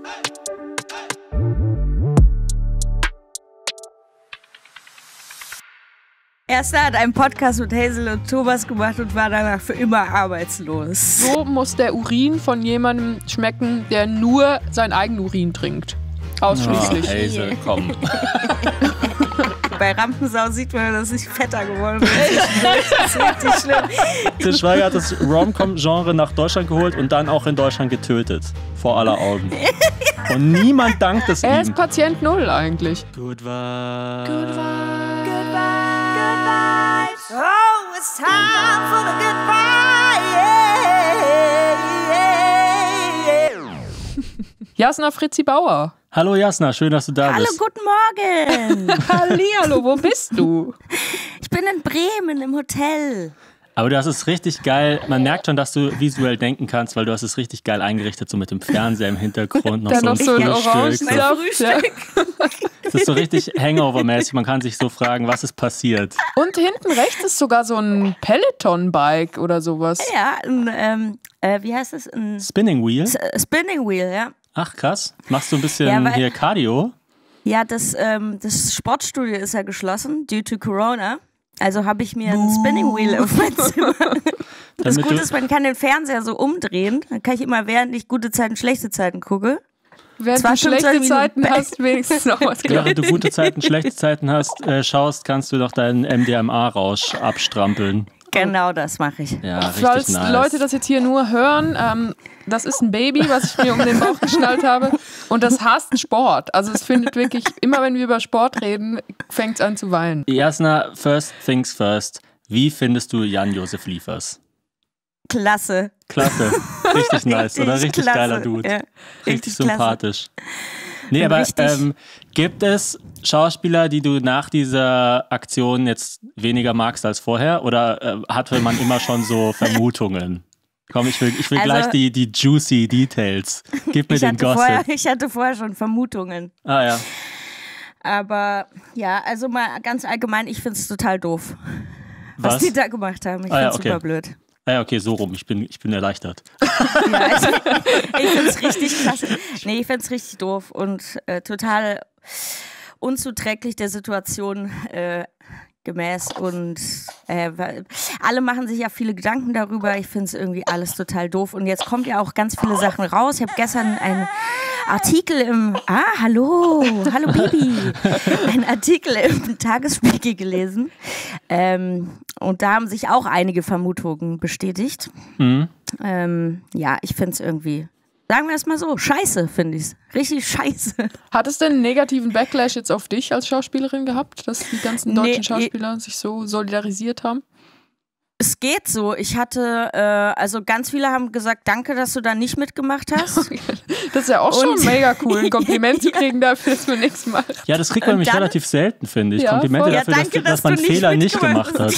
Erster hat einen Podcast mit Hazel und Thomas gemacht und war danach für immer arbeitslos. So muss der Urin von jemandem schmecken, der nur sein eigenen Urin trinkt. Ausschließlich. Oh, Hazel, komm. Bei Rampensau sieht man, dass ich fetter geworden bin. Das ist richtig schlimm. Til Schweiger hat das Rom-Com-Genre nach Deutschland geholt und dann auch in Deutschland getötet. Vor aller Augen. Und niemand dankt es ihm. Er ist Patient Null eigentlich. Good vibes. Good vibes. Oh, it's time for the good vibes. Jasna Fritzi Bauer. Hallo Jasna, schön, dass du da Hallo, bist. guten Morgen. Hallihallo, wo bist du? Ich bin in Bremen im Hotel. Aber du hast es richtig geil, man merkt schon, dass du visuell denken kannst, weil du hast es richtig geil eingerichtet, so mit dem Fernseher im Hintergrund, noch Dann so ein noch so ein Frühstück. Orangensaft. Das ist so richtig Hangover-mäßig, man kann sich so fragen, was ist passiert? Und hinten rechts ist sogar so ein Peloton-Bike oder sowas. Ja, wie heißt das? Ein Spinning Wheel? Spinning Wheel, ja. Ach krass, machst du ein bisschen Ja, weil- hier Cardio? Ja, das Sportstudio ist ja geschlossen, due to Corona. Also habe ich mir ein Spinning Wheel auf mein Zimmer. Das Damit Gute du- ist, man kann den Fernseher so umdrehen. Dann kann ich immer, während ich gute Zeiten, schlechte Zeiten gucke. Während Zwar du schon schlechte 2 Minuten. Zeiten hast, wenigstens noch was gelernt. Während du gute Zeiten, schlechte Zeiten hast, schaust, kannst du doch deinen MDMA-Rausch abstrampeln. Genau das mache ich. Ja, richtig Falls nice. Leute das jetzt hier nur hören, das ist ein Baby, was ich mir um den Bauch geschnallt habe. Und das hasst Sport. Also es findet wirklich, immer wenn wir über Sport reden, fängt es an zu weinen. Jasna, first things first. Wie findest du Jan-Josef Liefers? Klasse. Klasse. Richtig nice, oder? Richtig klasse. geiler Dude. Ja, Richtig klasse. sympathisch. Nee, Bin aber richtig- gibt es Schauspieler, die du nach dieser Aktion jetzt weniger magst als vorher? Oder hatte man immer schon so Vermutungen? Komm, ich will Also- gleich die juicy Details. Gib mir den Gossip. Ich hatte vorher schon Vermutungen. Ah ja. Aber ja, also mal ganz allgemein, ich finde es total doof, was Was? die da gemacht haben. Ich Ah, ja, finde es okay. super blöd. Ah ja, okay, so rum. Ich bin erleichtert. Ja, also, ich finde es richtig klasse. Nee, ich finde es richtig doof und total unzuträglich der Situation gemäß. Und weil alle machen sich ja viele Gedanken darüber. Ich finde es irgendwie alles total doof. Und jetzt kommt ja auch ganz viele Sachen raus. Ich habe gestern einen Artikel hallo Bibi. Einen Artikel im Tagesspiegel gelesen. Und da haben sich auch einige Vermutungen bestätigt. Mhm. Ja, ich finde es irgendwie, sagen wir es mal so, scheiße, finde ich es. Richtig scheiße. Hat es denn einen negativen Backlash jetzt auf dich als Schauspielerin gehabt, dass die ganzen deutschen Nee, Schauspieler sich so solidarisiert haben? Es geht so. Ich hatte, also ganz viele haben gesagt, danke, dass du da nicht mitgemacht hast. Das ist ja auch schon Und- mega cool, ein Kompliment zu kriegen dafür, dass man nichts macht. Ja, das kriegt man nämlich dann- relativ selten, finde ich. Ja, Komplimente voll. dafür, Ja, danke, dass man dass du nicht Fehler nicht mitgemacht gemacht hat.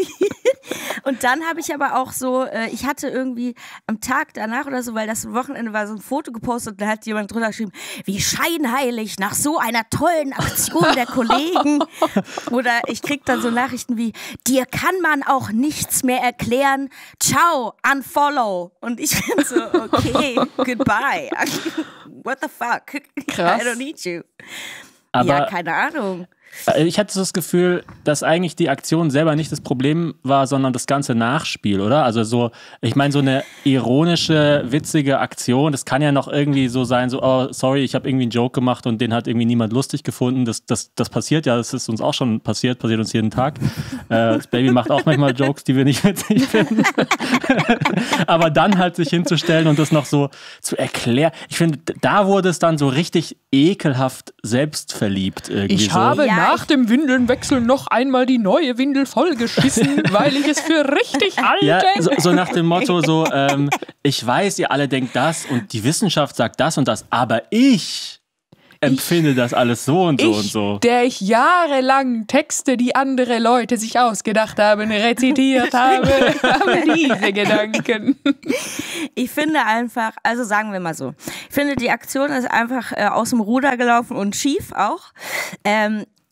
Und dann habe ich aber auch so, ich hatte irgendwie am Tag danach oder so, weil das Wochenende war, so ein Foto gepostet und da hat jemand drunter geschrieben, wie scheinheilig nach so einer tollen Aktion der Kollegen. Oder ich krieg dann so Nachrichten wie, dir kann man auch nichts mehr erklären. Ciao, unfollow. Und ich bin so, okay, goodbye. What the fuck? Krass. I don't need you. Aber Ja, keine Ahnung. ich hatte so das Gefühl, dass eigentlich die Aktion selber nicht das Problem war, sondern das ganze Nachspiel, oder? Also so, ich meine, so eine ironische, witzige Aktion, das kann ja noch irgendwie so sein, so, oh, sorry, ich habe irgendwie einen Joke gemacht und den hat irgendwie niemand lustig gefunden. Das passiert ja, das ist uns auch schon passiert uns jeden Tag. Das Baby macht auch manchmal Jokes, die wir nicht witzig finden. Aber dann halt sich hinzustellen und das noch so zu erklären. Ich finde, da wurde es dann so richtig ekelhaft selbstverliebt irgendwie. Ich so. habe Ja, nach dem Windelnwechsel noch einmal die neue Windel vollgeschissen, weil ich es für richtig alt Ja, denke. so nach dem Motto, so, ich weiß, ihr alle denkt das und die Wissenschaft sagt das und das, aber ich empfinde das alles so und so und so. Der ich jahrelang Texte, die andere Leute sich ausgedacht haben, rezitiert habe, habe diese Gedanken. Ich finde einfach, also sagen wir mal so, ich finde die Aktion ist einfach aus dem Ruder gelaufen und schief auch.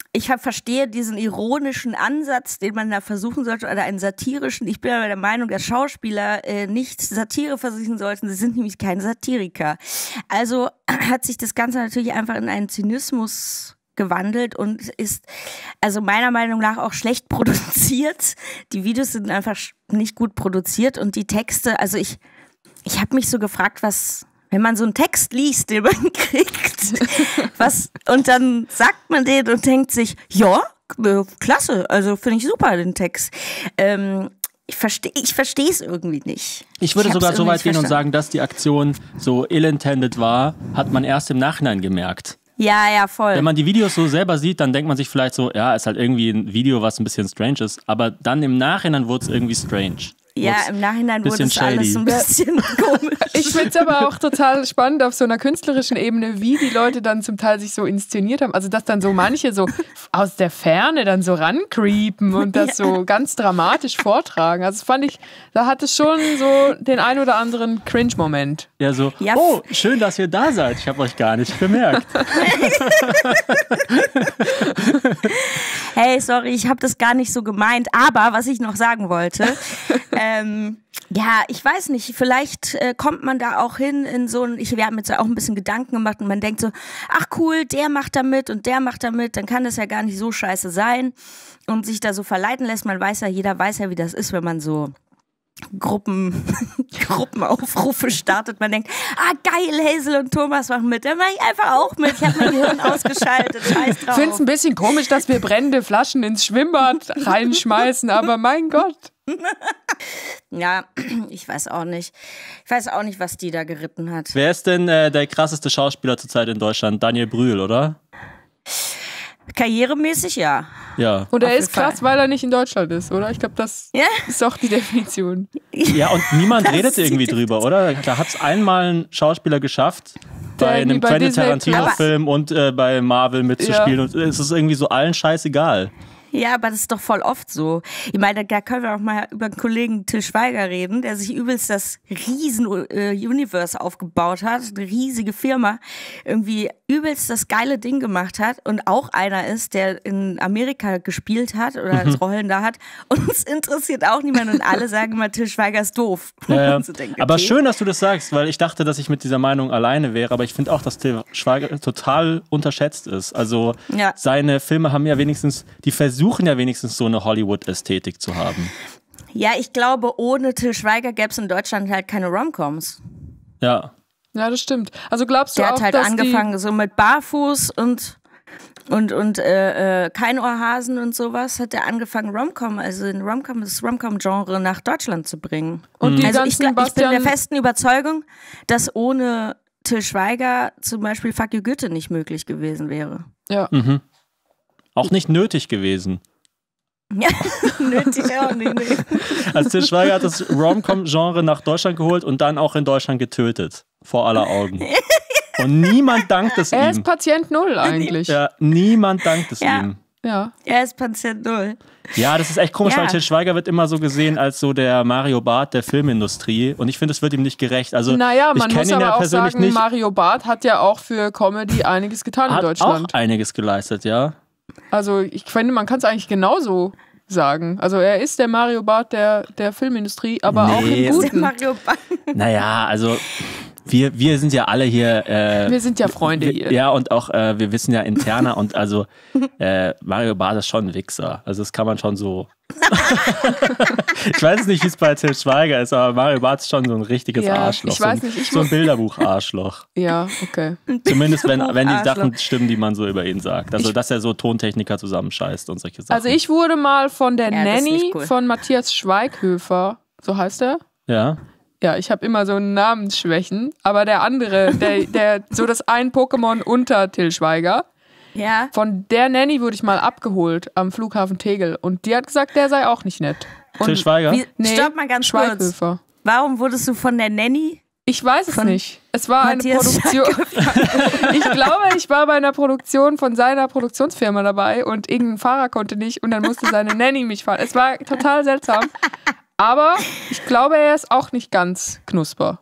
verstehe diesen ironischen Ansatz, den man da versuchen sollte, oder einen satirischen. Ich bin aber der Meinung, dass Schauspieler nicht Satire versuchen sollten. Sie sind nämlich kein Satiriker. Also hat sich das Ganze natürlich einfach in einen Zynismus gewandelt und ist also meiner Meinung nach auch schlecht produziert. Die Videos sind einfach nicht gut produziert und die Texte, also ich habe mich so gefragt, was, wenn man so einen Text liest, den man kriegt, und dann sagt man den und denkt sich, ja, klasse, also finde ich super, den Text. Ich verstehe es irgendwie nicht. Ich würde sogar so weit gehen und sagen, dass die Aktion so ill-intended war, hat man erst im Nachhinein gemerkt. Ja, voll. Wenn man die Videos so selber sieht, dann denkt man sich vielleicht so, ja, ist halt irgendwie ein Video, was ein bisschen strange ist. Aber dann im Nachhinein wurde es irgendwie strange. Ja, im Nachhinein wurde es alles ein bisschen komisch. Ich finde es aber auch total spannend auf so einer künstlerischen Ebene, wie die Leute dann zum Teil sich so inszeniert haben. Also, dass dann so manche so aus der Ferne dann so rancreepen und das so ganz dramatisch vortragen. Also, das fand ich, da hat es schon so den ein oder anderen Cringe-Moment. Ja, so, oh, schön, dass ihr da seid. Ich habe euch gar nicht bemerkt. Hey, sorry, ich habe das gar nicht so gemeint. Aber was ich noch sagen wollte, ja, ich weiß nicht, vielleicht kommt man da auch hin in so ein, wir haben jetzt auch ein bisschen Gedanken gemacht und man denkt so, ach cool, der macht da mit und der macht da mit, dann kann das ja gar nicht so scheiße sein und sich da so verleiten lässt. Jeder weiß ja, wie das ist, wenn man so Gruppenaufrufe startet. Man denkt, geil, Hazel und Thomas machen mit. Dann mache ich einfach auch mit. Ich habe mein Gehirn ausgeschaltet. Scheiß drauf. Ich finde es ein bisschen komisch, dass wir brennende Flaschen ins Schwimmbad reinschmeißen, aber mein Gott. Ja, ich weiß auch nicht. Ich weiß auch nicht, was die da geritten hat. Wer ist denn der krasseste Schauspieler zurzeit in Deutschland? Daniel Brühl, oder? Karrieremäßig, ja. Ja. Und er ist krass, weil er nicht in Deutschland ist, oder? Ich glaube, das ist auch die Definition. Ja, und niemand redet irgendwie drüber, oder? Da hat es einmal ein Schauspieler geschafft, bei einem Quentin Tarantino-Film und bei Marvel mitzuspielen. Und es ist irgendwie so allen scheißegal. Ja, aber das ist doch voll oft so. Ich meine, da können wir auch mal über den Kollegen Til Schweiger reden, der sich übelst das Riesen-Universe aufgebaut hat, eine riesige Firma, irgendwie übelst das geile Ding gemacht hat und auch einer ist, der in Amerika gespielt hat oder als Rollen da hat. Und es interessiert auch niemand und alle sagen immer, Til Schweiger ist doof. Ja. So denken, aber schön, dass du das sagst, weil ich dachte, dass ich mit dieser Meinung alleine wäre, aber ich finde auch, dass Til Schweiger total unterschätzt ist. Also seine Filme haben ja wenigstens, die versuchen ja wenigstens so eine Hollywood-Ästhetik zu haben. Ja, ich glaube, ohne Til Schweiger gäbe es in Deutschland halt keine Rom-Coms. Ja. Ja, das stimmt. Also glaubst du der auch, hat halt dass angefangen so mit Barfuß und kein Ohrhasen und sowas, hat er angefangen das Rom-Com-Genre nach Deutschland zu bringen. Und also ich bin der festen Überzeugung, dass ohne Til Schweiger zum Beispiel Fuck You Goethe nicht möglich gewesen wäre. Ja. Mhm. Auch nicht nötig gewesen. Ja, nötig auch nicht. Nee. Also Til Schweiger hat das Rom-Com-Genre nach Deutschland geholt und dann auch in Deutschland getötet. Vor aller Augen. Und niemand dankt es ihm. Er ist Patient Null eigentlich. Ja, niemand dankt es ihm. Ja. Er ist Patient Null. Ja, das ist echt komisch, weil Til Schweiger wird immer so gesehen als so der Mario Barth der Filmindustrie und ich finde, es wird ihm nicht gerecht. Also, naja, man ich muss ihn aber ja auch persönlich sagen, nicht. Mario Barth hat ja auch für Comedy einiges getan in Deutschland. Auch einiges geleistet, ja. Also ich finde, man kann es eigentlich genauso sagen. Also er ist der Mario Barth der Filmindustrie, aber auch im Guten. Der Mario Barth. Naja, also wir sind ja alle hier. Wir sind ja Freunde hier. Ja, und auch wir wissen ja interner und also Mario Barth ist schon ein Wichser. Also das kann man schon so. Ich weiß nicht, wie es bei Til Schweiger ist, aber Mario Barth ist schon so ein richtiges Arschloch. Ich weiß nicht. So ein Bilderbuch-Arschloch. Ja, okay. Zumindest wenn die Sachen stimmen, die man so über ihn sagt. Also dass er so Tontechniker zusammenscheißt und solche Sachen. Also ich wurde mal von der Nanny cool. von Matthias Schweighöfer, so heißt er? Ja. Ja, ich habe immer so Namensschwächen, aber der andere, der so das ein Pokémon unter Til Schweiger, von der Nanny wurde ich mal abgeholt am Flughafen Tegel und die hat gesagt, der sei auch nicht nett. Til Schweiger? Stopp mal ganz kurz. Warum wurdest du von der Nanny? Ich weiß es nicht. Es war Matthias eine Produktion. Ich glaube, ich war bei einer Produktion von seiner Produktionsfirma dabei und irgendein Fahrer konnte nicht und dann musste seine Nanny mich fahren. Es war total seltsam. Aber ich glaube, er ist auch nicht ganz knusper.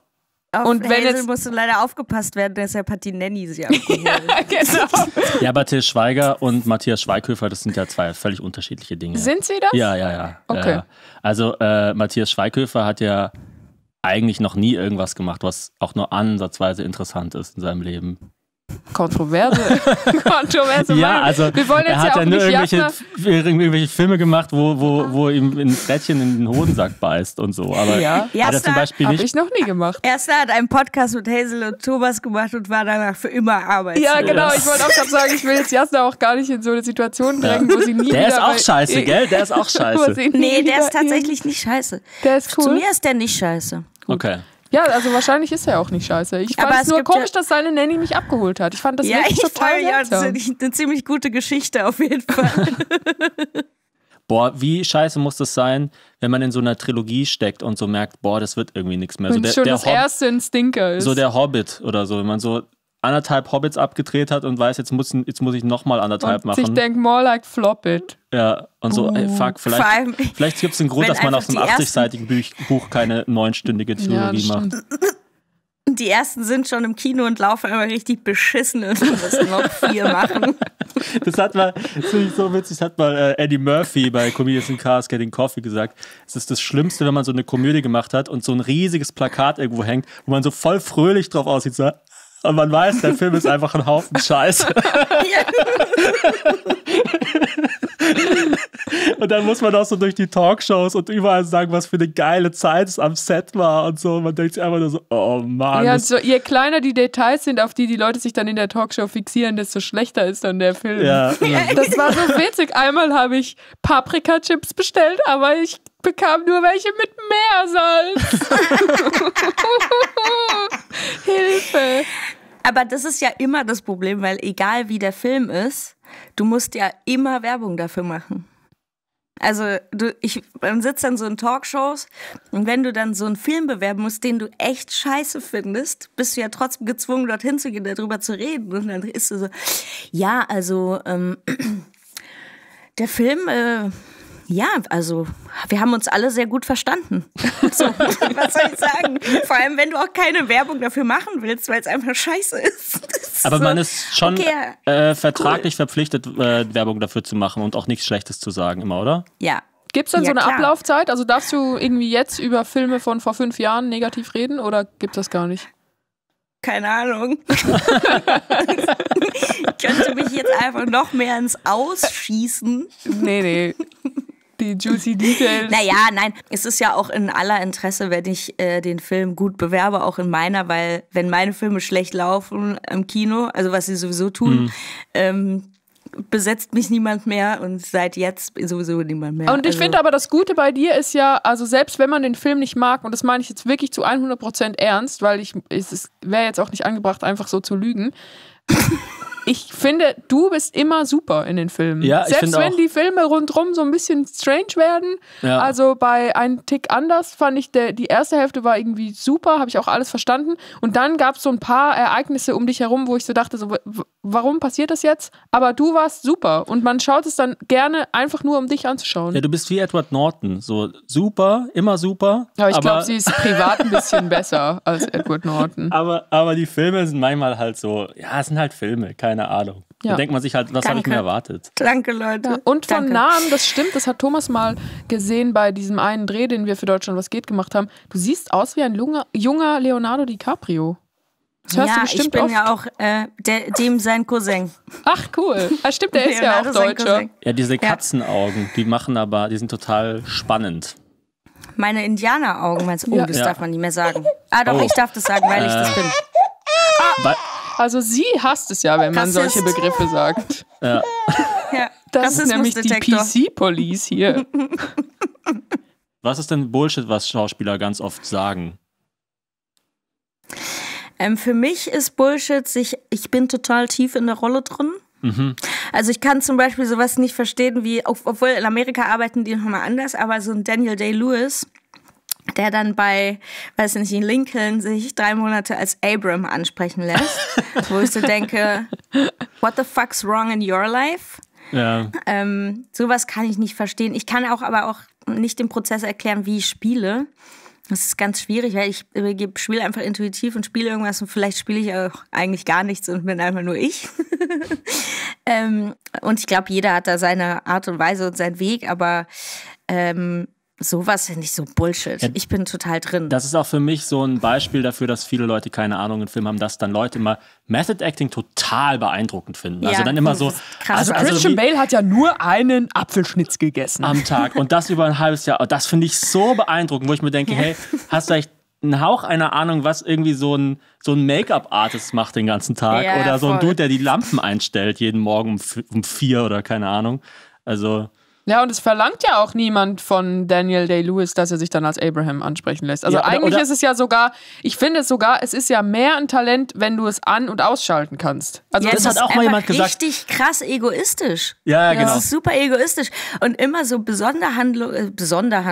Und wenn Hazel jetzt musste leider aufgepasst werden, deshalb hat die Nanny sie abgeholt. genau. Ja, aber Til Schweiger und Matthias Schweighöfer, das sind ja zwei völlig unterschiedliche Dinge. Sind sie das? Ja. Okay. Also Matthias Schweighöfer hat ja eigentlich noch nie irgendwas gemacht, was auch nur ansatzweise interessant ist in seinem Leben. Kontroverse Ja, Meinung. also Wir wollen jetzt er hat ja ja auch nur nicht irgendwelche Filme gemacht, wo ihm ein Frettchen in den Hodensack beißt und so. Aber Ja. hat er zum Beispiel Habe nicht. ich noch nie gemacht. Erster hat einen Podcast mit Hazel und Thomas gemacht und war danach für immer arbeitslos. Ja, genau. Ich wollte auch gerade sagen, ich will jetzt Jasna auch gar nicht in so eine Situation drängen, wo sie nie Der wieder ist auch bei- scheiße, gell? Der ist auch wo scheiße. sie nie Nee, der wieder ist tatsächlich nicht scheiße. Der ist Zu cool. mir ist der nicht scheiße. Okay. Ja, also wahrscheinlich ist er auch nicht scheiße. Ich fand Aber es es nur gibt komisch, ja- dass seine Nanny mich abgeholt hat. Ich fand das Ja, wirklich ich total freue mich, das seltsam. ist eine ziemlich gute Geschichte auf jeden Fall. Boah, wie scheiße muss das sein, wenn man in so einer Trilogie steckt und so merkt, boah, das wird irgendwie nichts mehr. So Und schon das erste ein Stinker ist. so der Hobbit oder so, wenn man so 1,5 Hobbits abgedreht hat und weiß, jetzt muss ich nochmal 1,5 und sich machen. denkt, more like flop it. Ja, und so, ey, fuck, Vor allem, vielleicht gibt es einen Grund, wenn dass man einfach auf so die einem ersten- 80-seitigen Buch keine 9-stündige Ja, das Trilogie macht. stimmt. die ersten sind schon im Kino und laufen aber richtig beschissen und müssen noch 4 machen. Das finde ich so witzig, das hat mal Eddie Murphy bei Comedians in Cars Getting Coffee gesagt. Es ist das Schlimmste, wenn man so eine Komödie gemacht hat und so ein riesiges Plakat irgendwo hängt, wo man so voll fröhlich drauf aussieht, so, und man weiß, der Film ist einfach ein Haufen Scheiße. Und dann muss man auch so durch die Talkshows und überall sagen, was für eine geile Zeit es am Set war und so. Und man denkt sich einfach nur so, oh Mann. Ja, das- so, je kleiner die Details sind, auf die Leute sich dann in der Talkshow fixieren, desto schlechter ist dann der Film. ja. Das war so witzig. Einmal habe ich Paprika-Chips bestellt, aber ich bekam nur welche mit Meersalz. Hilfe. Aber das ist ja immer das Problem, weil egal wie der Film ist, du musst ja immer Werbung dafür machen. Also man sitzt dann so in Talkshows und wenn du dann so einen Film bewerben musst, den du echt scheiße findest, bist du ja trotzdem gezwungen, dorthin zu gehen, darüber zu reden. Und dann ist du so, ja, also der Film, ja, also wir haben uns alle sehr gut verstanden. So, was soll ich sagen? Vor allem, wenn du auch keine Werbung dafür machen willst, weil es einfach scheiße ist. Aber So, man ist schon okay, vertraglich verpflichtet, Werbung dafür zu machen und auch nichts Schlechtes zu sagen, immer, oder? ja. Gibt es dann Ja, so eine klar. Ablaufzeit? Also darfst du irgendwie jetzt über Filme von vor 5 Jahren negativ reden oder gibt es das gar nicht? Keine Ahnung. Ich könnte mich jetzt einfach noch mehr ins Ausschießen. Nee. Die juicy Details. Naja, nein, es ist ja auch in aller Interesse, wenn ich den Film gut bewerbe, auch in meiner, weil wenn meine Filme schlecht laufen im Kino, also was sie sowieso tun, besetzt mich niemand mehr und seit jetzt sowieso niemand mehr. Und ich Also, finde aber, das Gute bei dir ist ja, also selbst wenn man den Film nicht mag, und das meine ich jetzt wirklich zu 100% ernst, weil es wäre jetzt auch nicht angebracht, einfach so zu lügen. Ich finde, du bist immer super in den Filmen. Ja, ich selbst finde wenn auch. die Filme rundherum so ein bisschen strange werden. Ja. Also bei Ein Tick anders fand ich, die erste Hälfte war irgendwie super, habe ich auch alles verstanden. Und dann gab es so ein paar Ereignisse um dich herum, wo ich so dachte, so, warum passiert das jetzt? Aber du warst super. Und man schaut es dann gerne einfach nur, um dich anzuschauen. Ja, du bist wie Edward Norton, so super, immer super. Aber ich glaube, sie ist privat ein bisschen besser als Edward Norton. aber die Filme sind manchmal halt so, ja, es sind halt Filme, keine Ahnung. Ja. Da denkt man sich halt, was habe ich Danke. mir erwartet? Danke, Leute. Ja, und von Danke. Namen, das stimmt, das hat Thomas mal gesehen bei diesem einen Dreh, den wir für Deutschland was geht gemacht haben. Du siehst aus wie ein junger Leonardo DiCaprio. Das hörst du Ja, bestimmt ich bin oft. ja auch dem sein Cousin. Ach cool. Ah, stimmt, der ist ja auch Leonardo sein Deutscher. Cousin. Ja, diese Katzenaugen, die sind total spannend. Meine Indianeraugen, meinst du? Oh, Ja. das Ja. darf man nicht mehr sagen. Ah doch, Oh. ich darf das sagen, weil ich das bin. Weil, Also sie hasst es ja, wenn man Rassist. solche Begriffe sagt. ja. Ja. Das ist nämlich die Rassismusdetektor. PC-Police hier. Was ist denn Bullshit, was Schauspieler ganz oft sagen? Für mich ist Bullshit, ich bin total tief in der Rolle drin. Also ich kann zum Beispiel sowas nicht verstehen, wie, obwohl in Amerika arbeiten die nochmal anders, aber so ein Daniel Day-Lewis, der dann bei, weiß nicht, in Lincoln sich 3 Monate als Abram ansprechen lässt, wo ich so denke, what the fuck's wrong in your life? Ja. Sowas kann ich nicht verstehen. Ich kann aber auch nicht den Prozess erklären, wie ich spiele. Das ist ganz schwierig, weil ich spiele einfach intuitiv und spiele irgendwas und vielleicht spiele ich auch eigentlich gar nichts und bin einfach nur ich. Und ich glaube, jeder hat da seine Art und Weise und seinen Weg, aber sowas finde ich so Bullshit. Ja, ich bin total drin. Das ist auch für mich so ein Beispiel dafür, dass viele Leute keine Ahnung in Film haben, dass dann Leute immer Method Acting total beeindruckend finden. Ja, also dann immer so. Also Christian Bale hat ja nur einen Apfelschnitz gegessen. Am Tag. Und das über ein halbes Jahr. Das finde ich so beeindruckend, wo ich mir denke, hey, hast du echt einen Hauch einer Ahnung, was irgendwie so ein Make-up-Artist macht den ganzen Tag? Ja, oder so ein voll. Dude, der die Lampen einstellt jeden Morgen um 4 oder keine Ahnung. Also. Ja, und es verlangt ja auch niemand von Daniel Day-Lewis, dass er sich dann als Abraham ansprechen lässt. Also ja, eigentlich ist es ja sogar, ich finde es sogar, es ist ja mehr ein Talent, wenn du es an- und ausschalten kannst. Also ja, das hat auch mal jemand gesagt. Richtig krass egoistisch. Ja, genau. Das ist super egoistisch. Und immer so Sonderbehandlung. Und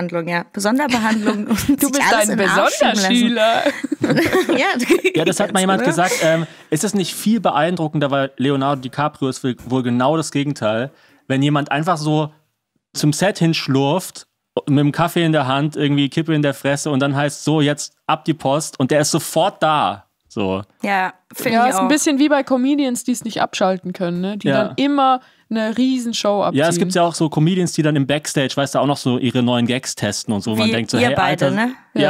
du bist ein Besonderschüler. Ja, das hat mal jemand gesagt. Ist es nicht viel beeindruckender, weil Leonardo DiCaprio ist wohl genau das Gegenteil, wenn jemand einfach so zum Set hinschlurft, mit dem Kaffee in der Hand, irgendwie Kippe in der Fresse und dann heißt so, jetzt ab die Post und der ist sofort da. So. Ja, finde ich Ja, auch. ist ein bisschen wie bei Comedians, die es nicht abschalten können, ne? Die dann immer eine Riesenshow abziehen. Ja, es gibt ja auch so Comedians, die dann im Backstage, weißt du, auch noch so ihre neuen Gags testen und so. Wie Man denkt so, ihr hey, beide, Alter, ne? Ja.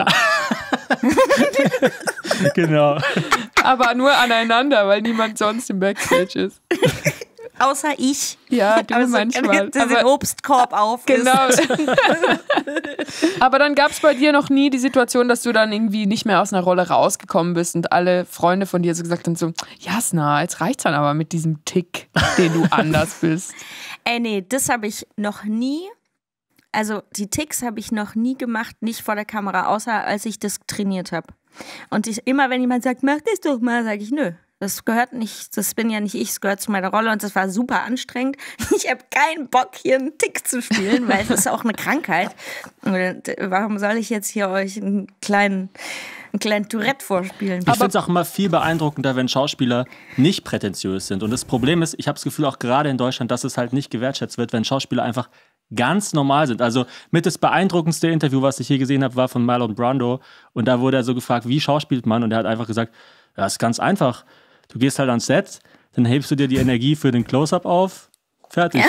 Genau. Aber nur aneinander, weil niemand sonst im Backstage ist. Außer ich. Ja, du aber manchmal. So den Obstkorb auf. Genau. Aber dann gab es bei dir noch nie die Situation, dass du dann irgendwie nicht mehr aus einer Rolle rausgekommen bist und alle Freunde von dir so gesagt haben so, Jasna, jetzt reicht's dann aber mit diesem Tick, den du anders bist. Nee, das habe ich noch nie. Also die Ticks habe ich noch nie gemacht, nicht vor der Kamera, außer als ich das trainiert habe. Und immer wenn jemand sagt, mach das doch mal, sage ich, nö. Das gehört nicht, das bin ja nicht ich, es gehört zu meiner Rolle und das war super anstrengend. Ich habe keinen Bock, hier einen Tick zu spielen, weil das ist auch eine Krankheit. Und warum soll ich jetzt hier euch einen kleinen Tourette vorspielen? Ich finde es auch immer viel beeindruckender, wenn Schauspieler nicht prätentiös sind. Und das Problem ist, ich habe das Gefühl auch gerade in Deutschland, dass es halt nicht gewertschätzt wird, wenn Schauspieler einfach ganz normal sind. Also mit das beeindruckendste Interview, was ich hier gesehen habe, war von Marlon Brando. Und da wurde er so gefragt, wie schauspielt man? Und er hat einfach gesagt, ja, ist ganz einfach. Du gehst halt ans Set, dann hebst du dir die Energie für den Close-Up auf, fertig.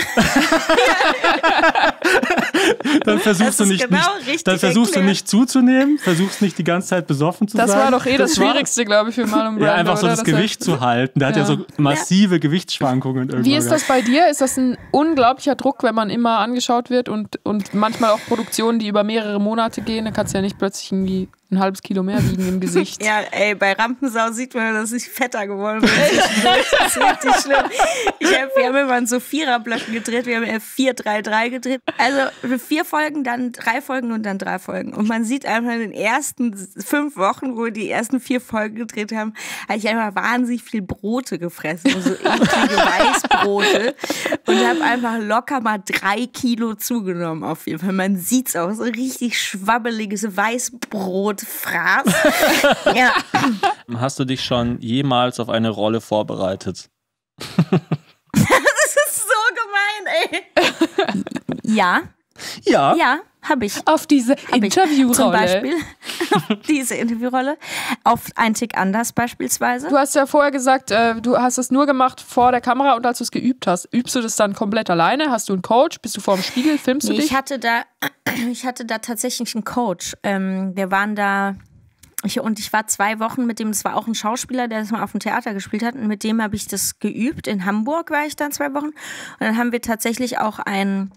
Dann versuchst du nicht zuzunehmen, versuchst nicht die ganze Zeit besoffen zu sein. Das war doch das Schwierigste, glaube ich, für Marlon Brando. Ja, einfach so das Gewicht zu halten. Der hat ja so massive Gewichtsschwankungen irgendwann. Wie ist das bei dir? Ist das ein unglaublicher Druck, wenn man immer angeschaut wird und manchmal auch Produktionen, die über mehrere Monate gehen? Da kannst du ja nicht plötzlich irgendwie ein halbes Kilo mehr wiegen im Gesicht. Ja, ey, bei Rampensau sieht man, dass ich fetter geworden bin. Das ist richtig schlimm. Wir haben immer in so Viererblöcken gedreht, wir haben 4-3-3 gedreht. Also 4 Folgen, dann 3 Folgen und dann 3 Folgen. Und man sieht einfach in den ersten 5 Wochen, wo wir die ersten 4 Folgen gedreht haben, habe ich einfach wahnsinnig viel Brote gefressen, so eklige Weißbrote. Und habe einfach locker mal 3 Kilo zugenommen auf jeden Fall. Man sieht's auch, so richtig schwabbeliges Weißbrot. Fraß. Ja. Hast du dich schon jemals auf eine Rolle vorbereitet? Das ist so gemein, ey. Ja. Ja. Ja, habe ich. Auf diese Interviewrolle. Zum Beispiel auf diese Interviewrolle. Auf ein Tick anders beispielsweise. Du hast ja vorher gesagt, du hast es nur gemacht vor der Kamera und als du es geübt hast. Übst du das dann komplett alleine? Hast du einen Coach? Bist du vor dem Spiegel? Filmst du dich? Ich hatte da tatsächlich einen Coach. Wir waren da... Ich war 2 Wochen mit dem, das war auch ein Schauspieler, der das mal auf dem Theater gespielt hat. Und mit dem habe ich das geübt. In Hamburg war ich dann 2 Wochen. Und dann haben wir tatsächlich auch ein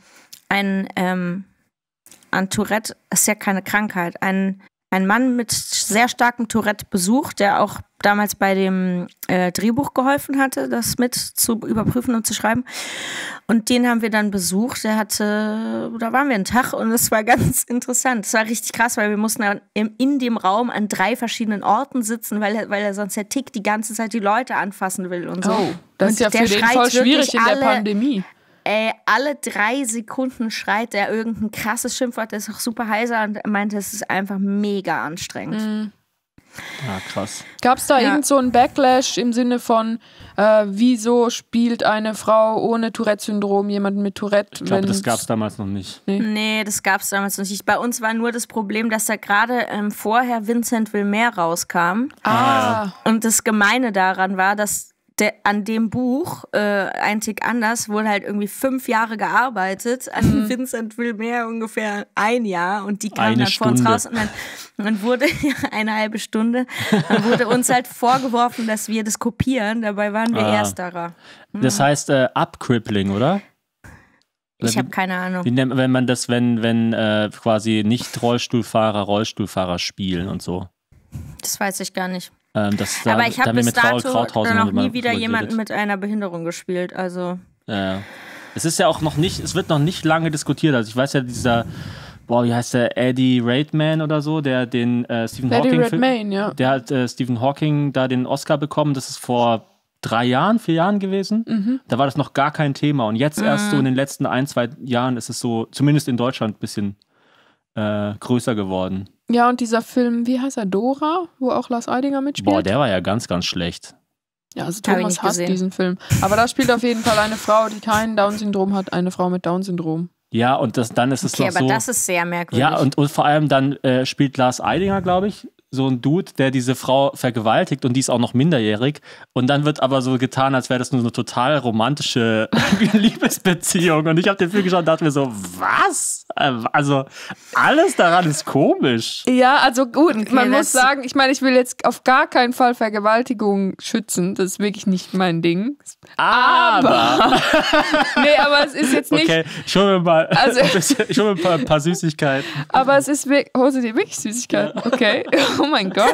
Tourette, ist ja keine Krankheit, ein Mann mit sehr starkem Tourette besucht, der auch damals bei dem Drehbuch geholfen hatte, das mit zu überprüfen und zu schreiben. Und den haben wir dann besucht. Da waren wir einen Tag und es war ganz interessant. Es war richtig krass, weil wir mussten dann in dem Raum an 3 verschiedenen Orten sitzen, weil er sonst der Tick die ganze Zeit die Leute anfassen will und so. Oh, das ist ja für den voll schwierig in der Pandemie. Alle 3 Sekunden schreit der irgendein krasses Schimpfwort, der ist auch super heiser und er meinte, es ist einfach mega anstrengend. Ja, krass. Gab es da irgend so einen Backlash im Sinne von, wieso spielt eine Frau ohne Tourette-Syndrom jemanden mit Tourette? Ich glaube, das gab es damals noch nicht. Nee, das gab es damals noch nicht. Bei uns war nur das Problem, dass da gerade vorher Vincent Wilmer rauskam. Und das Gemeine daran war, dass an dem Buch, ein Tick anders, wurde halt irgendwie 5 Jahre gearbeitet, an Vincent Wilmer ungefähr 1 Jahr und die kamen dann vor uns raus und dann wurde eine halbe Stunde, dann wurde uns halt vorgeworfen, dass wir das kopieren, dabei waren wir Ersterer. Das heißt Upcrippling, oder? Ich habe keine Ahnung. Wie nennt man das, wenn quasi nicht Rollstuhlfahrer spielen und so? Das weiß ich gar nicht. Aber ich habe bis dato noch nie wieder jemanden mit einer Behinderung gespielt. Also. Es ist ja auch noch nicht, es wird noch nicht lange diskutiert. Also ich weiß ja, wie heißt der, Eddie Redmayne oder so, der den Stephen Hawking Redmayne, ja. Der hat Stephen Hawking da den Oscar bekommen. Das ist vor 4 Jahren gewesen. Da war das noch gar kein Thema. Und jetzt erst so in den letzten 1-2 Jahren ist es so, zumindest in Deutschland, ein bisschen größer geworden. Ja, und dieser Film, wie heißt er, Dora, wo auch Lars Eidinger mitspielt? Boah, der war ja ganz, ganz schlecht. Ja, also Thomas hasst diesen Film. Aber da spielt auf jeden Fall eine Frau, die kein Down-Syndrom hat, eine Frau mit Down-Syndrom. Ja, und dann ist es noch so... Okay, aber das ist sehr merkwürdig. Ja, und vor allem dann spielt Lars Eidinger, glaube ich, so ein Dude, der diese Frau vergewaltigt und die ist auch noch minderjährig. Und dann wird aber so getan, als wäre das nur eine total romantische Liebesbeziehung. Und ich habe den Film geschaut und dachte mir so, was? Also alles daran ist komisch. Ja, also gut, okay, man muss sagen, ich meine, ich will jetzt auf gar keinen Fall Vergewaltigung schützen. Das ist wirklich nicht mein Ding. Aber nee, aber es ist jetzt nicht... Okay, ich hole mir mal ein paar Süßigkeiten. Aber es ist wirklich... Holst du dir wirklich Süßigkeiten? Ja. Okay. Oh mein Gott.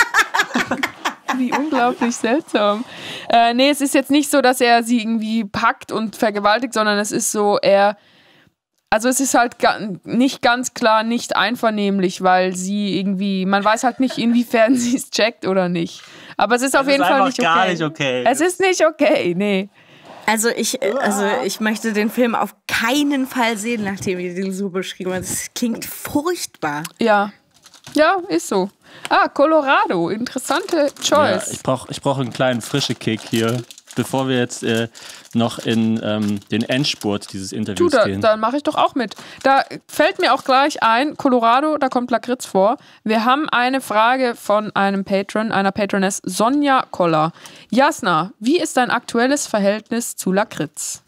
Wie unglaublich seltsam. Nee, es ist jetzt nicht so, dass er sie irgendwie packt und vergewaltigt, sondern es ist so, also es ist halt nicht ganz klar, nicht einvernehmlich, weil sie irgendwie, man weiß halt nicht, inwiefern sie es checkt oder nicht. Aber es ist auf jeden Fall nicht okay. Gar nicht okay. Es ist nicht okay, nee. Also ich möchte den Film auf keinen Fall sehen, nachdem ihr den so beschrieben habt. Das klingt furchtbar. Ja, ist so. Colorado, interessante Choice. Ja, ich brauch einen kleinen frischen Kick hier, bevor wir jetzt noch in den Endspurt dieses Interviews gehen. Dann mache ich doch auch mit. Da fällt mir auch gleich ein, Colorado, da kommt Lakritz vor. Wir haben eine Frage von einer Patroness, Sonja Koller. Jasna, wie ist dein aktuelles Verhältnis zu Lakritz?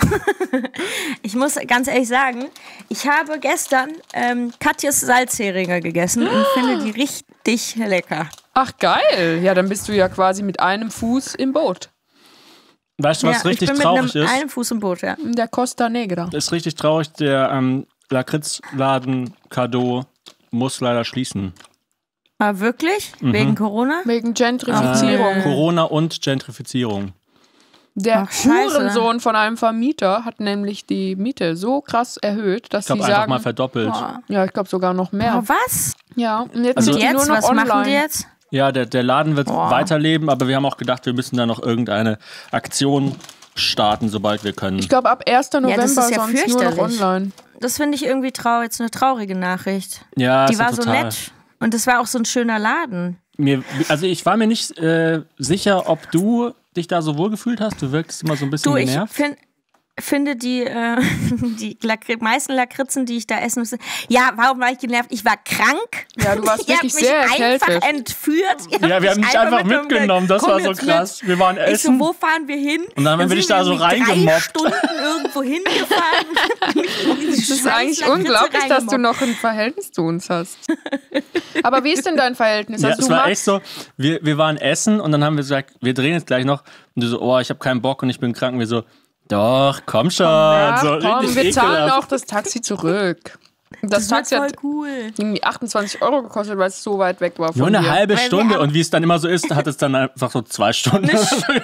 Ich muss ganz ehrlich sagen, ich habe gestern Katjes Salzheringe gegessen und finde die richtig lecker. Ach geil, ja, dann bist du ja quasi mit einem Fuß im Boot. Weißt du, was richtig traurig ist? Mit einem Fuß im Boot, ja. In der Costa Negra. Das ist richtig traurig, der Lakritzladen Cadeau muss leider schließen. Ah, wirklich? Wegen Corona? Wegen Gentrifizierung. Corona und Gentrifizierung. Der Hurensohn von einem Vermieter hat nämlich die Miete so krass erhöht, dass sie sagen... einfach mal verdoppelt. Ja, ich glaube sogar noch mehr. Was? Ja, und jetzt also sind die nur noch was online. Machen die jetzt? Ja, der Laden wird weiterleben, aber wir haben auch gedacht, wir müssen da noch irgendeine Aktion starten, sobald wir können. Ich glaube ab 1. November das ist ja sonst nur noch online. Das finde ich irgendwie jetzt eine traurige Nachricht. Ja, die war so nett und das war auch so ein schöner Laden. Ich war mir nicht sicher, ob du dich da so wohl gefühlt hast. Du wirkst immer so ein bisschen genervt. Ich finde die meisten Lakritzen, die ich da essen musste. Ja, warum war ich genervt? Ich war krank. Ja, du warst wirklich sehr erkältet. Ihr habt mich einfach entführt. Ja, wir haben dich einfach mitgenommen. Das war so krass. Wir waren essen. Ich so, wo fahren wir hin? Und dann haben wir dich da so reingemobbt. 3 Stunden irgendwo hingefahren. Das ist eigentlich unglaublich, dass du noch ein Verhältnis zu uns hast. Aber wie ist denn dein Verhältnis? Ja, es war echt so, wir waren essen und dann haben wir gesagt, wir drehen jetzt gleich noch. Und du so, ich habe keinen Bock und ich bin krank. Und wir so, doch, komm schon. Wir zahlen auch das Taxi zurück. Das Taxi voll hat cool. irgendwie 28 € gekostet, weil es so weit weg war von Nur eine dir. halbe Stunde und wie es dann immer so ist, hat es dann einfach so 2 Stunden. Eine Stunde.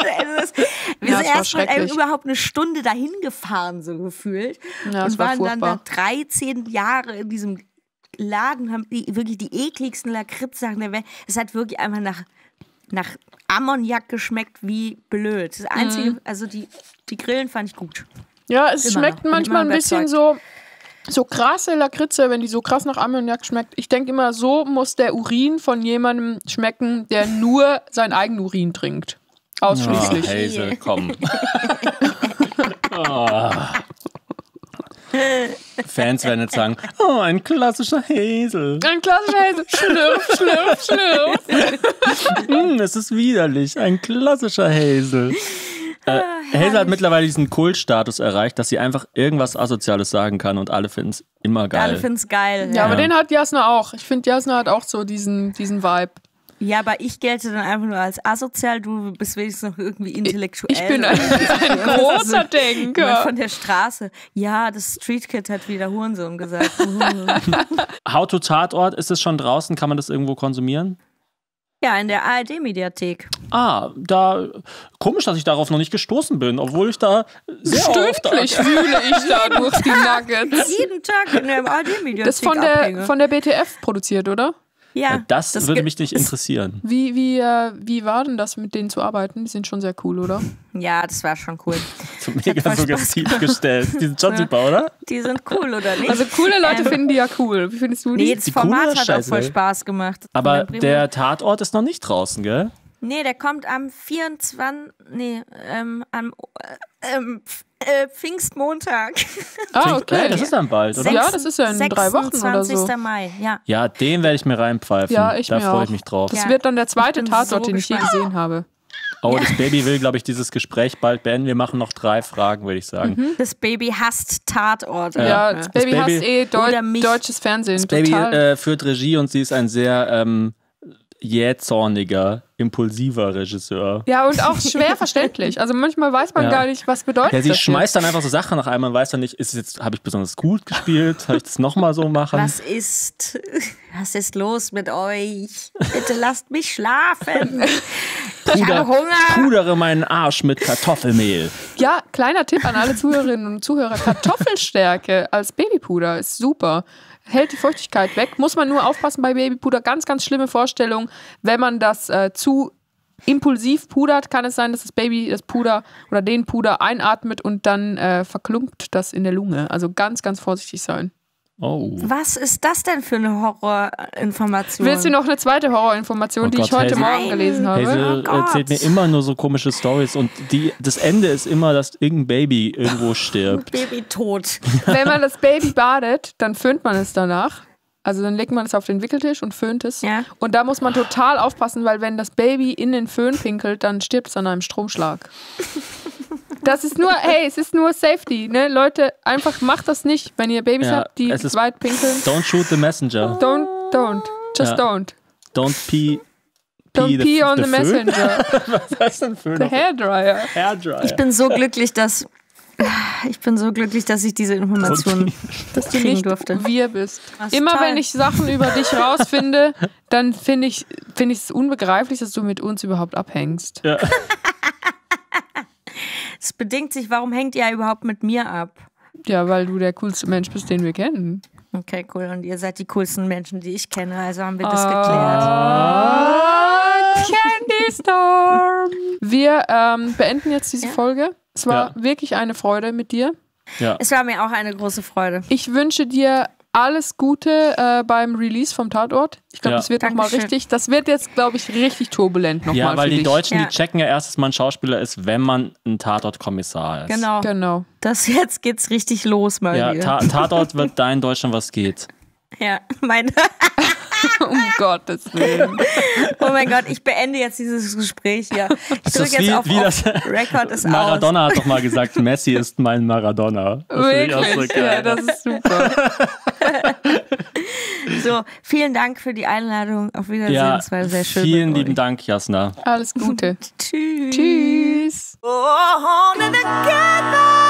Wir sind erstmal überhaupt eine Stunde dahin gefahren, so gefühlt. Ja, und waren dann da 13 Jahre in diesem Laden, haben wirklich die ekligsten Lakritz-Sachen der Welt. Es hat wirklich einfach nach Ammoniak geschmeckt wie blöd. Das Einzige, also die Grillen fand ich gut. Ja, es schmeckt manchmal ein bisschen so, So krasse Lakritze, wenn die so krass nach Ammoniak schmeckt. Ich denke immer, so muss der Urin von jemandem schmecken, der nur sein eigenen Urin trinkt. Ausschließlich. Oh, Hazel, komm. Oh. Fans werden jetzt sagen, oh, ein klassischer Hazel. Ein klassischer Hazel. Schlürf, schlürf, schlürf. Es ist widerlich. Ein klassischer Hazel. Hazel hat mittlerweile diesen Kultstatus erreicht, dass sie einfach irgendwas Asoziales sagen kann und alle finden es immer geil. Alle finden es geil. Ja, aber den hat Jasna auch. Ich finde, Jasna hat auch so diesen Vibe. Ja, aber ich gelte dann einfach nur als asozial, du bist wenigstens noch irgendwie intellektuell. Ich bin ein großer Denker. Von der Straße. Ja, das Street Kid hat wieder Hurensohn gesagt. How to Tatort, ist es schon draußen? Kann man das irgendwo konsumieren? Ja, in der ARD-Mediathek. Komisch, dass ich darauf noch nicht gestoßen bin, obwohl ich da sehr Stündlich fühle ich da durch die Nuggets. Jeden Tag in der ARD-Mediathek. Das ist von der BTF produziert, oder? Ja. Das würde mich nicht interessieren. Wie war denn das, mit denen zu arbeiten? Die sind schon sehr cool, oder? Ja, das war schon cool. So mega suggestiv gestellt. Die sind schon super, oder? Die sind cool, oder nicht? Also coole Leute finden die ja cool. Wie findest du die? Nee, das Format hat auch voll Spaß gemacht. Aber der Tatort ist noch nicht draußen, gell? Nee, der kommt am 24. Am Pfingstmontag. Okay. Das ist dann bald, oder? Ja, das ist ja in 3 Wochen oder so. 26. Mai, ja. Ja, den werde ich mir reinpfeifen. Ja, da freue ich mich drauf. Das wird dann der zweite Tatort, so den ich je gesehen habe. Oh, das Baby will, glaube ich, dieses Gespräch bald beenden. Wir machen noch 3 Fragen, würde ich sagen. Das Baby hasst Tatorte. Ja, das Baby hasst deutsches Fernsehen. Das Baby führt Regie und sie ist ein sehr jähzorniger, impulsiver Regisseur. Ja, und auch schwer verständlich. Also manchmal weiß man gar nicht, was bedeutet das. Ja, sie schmeißt dann einfach so Sachen nach einem, man weiß dann nicht, habe ich besonders gut gespielt? Habe ich das nochmal so machen? Was ist los mit euch? Bitte lasst mich schlafen. Ich habe Hunger. Pudere meinen Arsch mit Kartoffelmehl. Ja, kleiner Tipp an alle Zuhörerinnen und Zuhörer. Kartoffelstärke als Babypuder ist super. Hält die Feuchtigkeit weg. Muss man nur aufpassen bei Babypuder. Ganz, ganz schlimme Vorstellung. Wenn man das zu impulsiv pudert, kann es sein, dass das Baby das Puder oder den Puder einatmet und dann verklumpt das in der Lunge. Also ganz, ganz vorsichtig sein. Oh. Was ist das denn für eine Horrorinformation? Willst du noch eine zweite Horrorinformation, die ich heute Morgen gelesen habe? Hazel erzählt mir immer nur so komische Storys und das Ende ist immer, dass irgendein Baby irgendwo stirbt. Baby tot. Wenn man das Baby badet, dann föhnt man es danach. Also dann legt man es auf den Wickeltisch und föhnt es. Ja. Und da muss man total aufpassen, weil wenn das Baby in den Föhn pinkelt, dann stirbt es an einem Stromschlag. Das ist nur, es ist nur Safety, ne? Leute, einfach macht das nicht, wenn ihr Babys habt, die weit pinkeln. Don't shoot the messenger. Don't. Just don't. Don't pee on the messenger. Was heißt denn Föhn? The hairdryer. Ich bin so glücklich, dass ich diese Informationen kriegen durfte. Wir bist. Das Immer toll. wenn ich Sachen über dich rausfinde, dann finde ich es unbegreiflich, dass du mit uns überhaupt abhängst. Ja. Es bedingt sich, warum hängt ihr überhaupt mit mir ab? Ja, weil du der coolste Mensch bist, den wir kennen. Okay, cool. Und ihr seid die coolsten Menschen, die ich kenne. Also haben wir das geklärt. Candy Storm. Wir beenden jetzt diese Folge. Es war wirklich eine Freude mit dir. Ja. Es war mir auch eine große Freude. Ich wünsche dir alles Gute beim Release vom Tatort. Ich glaube, das wird nochmal richtig, das wird jetzt, glaube ich, richtig turbulent nochmal. Ja, weil für die dich. Deutschen, die checken ja erst, dass man Schauspieler ist, wenn man ein Tatortkommissar ist. Genau. Jetzt geht's richtig los mal Ja, wieder. Tatort wird da in Deutschland was geht. Ja, meine. Um Gottes Willen. Oh mein Gott, ich beende jetzt dieses Gespräch hier. Ich drücke jetzt auf Record ist Maradona hat doch mal gesagt, Messi ist mein Maradona. Das Wirklich? Ja, das ist super. So, vielen Dank für die Einladung. Auf Wiedersehen. Ja, es war sehr schön. vielen lieben Dank, Jasna. Alles Gute. Tschüss. Tschüss. Oh, together.